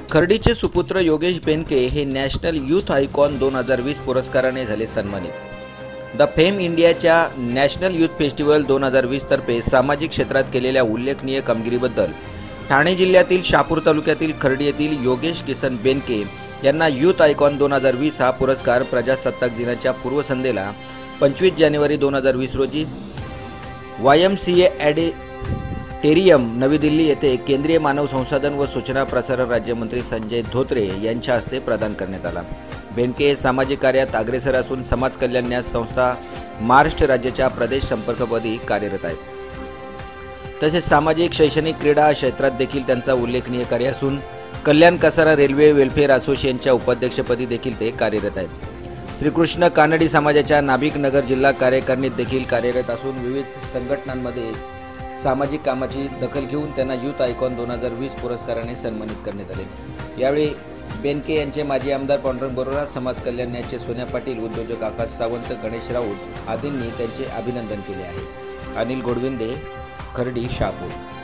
खर्डीचे सुपुत्र योगेश बेनके हे national youth icon 2020 पुरस्काराने झाले सन्मानित। द फेम इंडियाच्या नॅशनल यूथ फेस्टिवल 2020 तर्फे सामाजिक क्षेत्रात केलेल्या उल्लेखनीय कामगिरीबद्दल ठाणे जिल्ह्यातील शहापूर तालुक्यातील खर्डी येथील योगेश किसन बेनके यांना यूथ आयकॉन 2020 हा पुरस्कार प्रजासत्ताक दिनाच्या पूर्वसंध्येला 25 जानेवारी 2020 रोजी YMCA ॲडिटेरियम नवी दिल्ली येथे केंद्रीय मानव संसाधन व सूचना प्रसारण राज्यमंत्री संजय धोत्रे यांच्या हस्ते प्रदान करण्यात आला। बेनके हे सामाजिक कार्यात अग्रेसर असून समाज कल्याण न्यास संस्था महाराष्ट्र राज्याच्या प्रदेश संपर्कपदी कार्यरत आहेत। तसेच सामाजिक शैक्षणिक क्रीडा क्षेत्रात देखील त्यांचा उल्लेखनीय कार्य असून कल्याण कसारा रेल्वे वेलफेअर असोसिएशनच्या उपाध्यक्षपदी देखील ते कार्यरत आहेत। श्रीकृष्ण कानडी समाजाच्या नाभिक नगर जिल्हा कार्यकारिणीत देखील कार्यरत असून विविध संघटनांमध्ये सामाजिक कामाची दखल घेऊन त्यांना यूथ आयकॉन 2020 पुरस्काराने सन्मानित करण्यात आले। यावेळी बेनके यांचे माजी आमदार पांडुरंग बरोरा, समाज कल्याण न्यासचे सोन्या पाटील, उद्योजक आकाश सावंत, गणेश राऊत आदींनी त्यांचे अभिनंदन केले आहे। अनिल गोडविंदे, खर्डी, शहापूर।